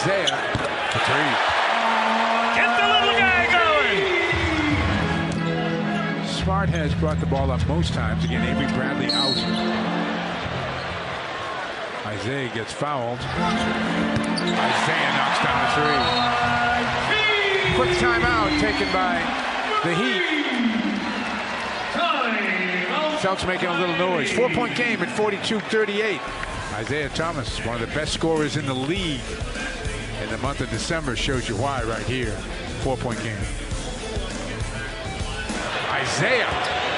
Isaiah for three. Get the little guy going. Smart has brought the ball up most times. Again, Avery Bradley out. Isaiah gets fouled. Isaiah knocks down a three. Quick timeout taken by the Heat. Celtics making a little noise. 4-point game at 42-38. Isaiah Thomas, one of the best scorers in the league in the month of December, shows you why right here. 4-point game. Isaiah.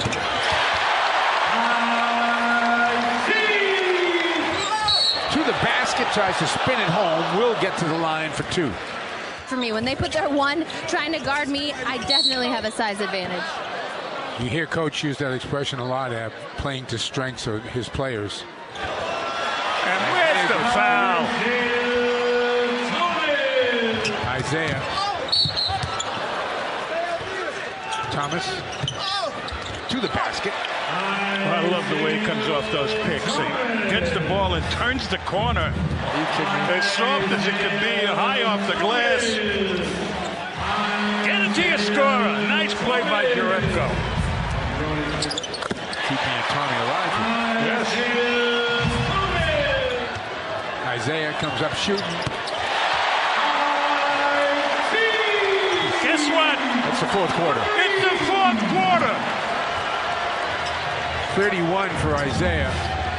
To the basket, tries to spin it home, will get to the line for two. For me, when they put their one trying to guard me, I definitely have a size advantage. You hear Coach use that expression a lot, playing to strengths of his players. And where's the foul? Isaiah. Thomas to the basket. I love the way he comes off those picks. He gets the ball and turns the corner. As soft as it could be, high off the glass. Get it to your scorer. Nice play by Jerebko. Keeping Tommy alive. Yes. Isaiah comes up shooting. Guess what? That's the fourth quarter. It's the fourth quarter. 31 for Isaiah.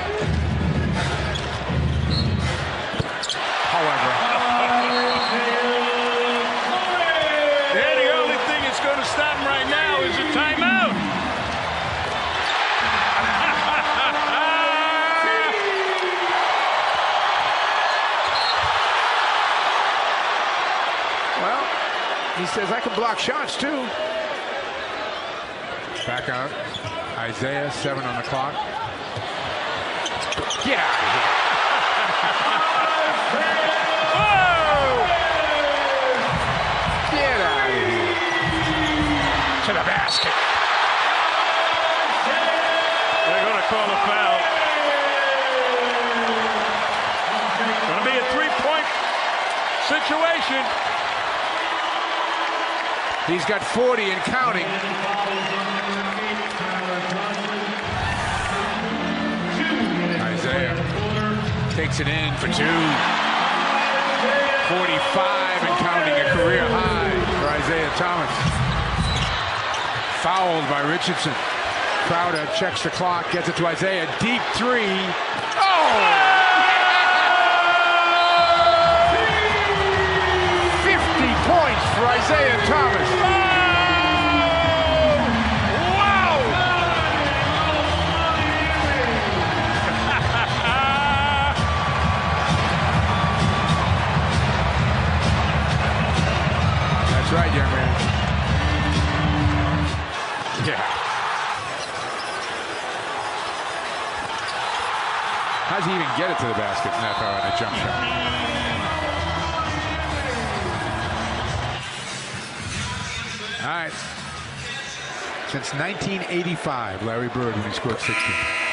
However, the only thing that's going to stop him right now is a timeout. well, he says I can block shots too. Back out. Isaiah, 7 on the clock. Get out of here. Get out of here. To the basket. They're going to call a foul. Going to be a three-point situation. He's got 40 and counting. Isaiah takes it in for two. 45 and counting, a career high for Isaiah Thomas. Fouled by Richardson. Crowder checks the clock, gets it to Isaiah. Deep three. Oh! 50 points for Isaiah Thomas. That's right, young man. Yeah. How's he even get it to the basket from that power on a jump shot? All right. Since 1985, Larry Bird when he scored 60.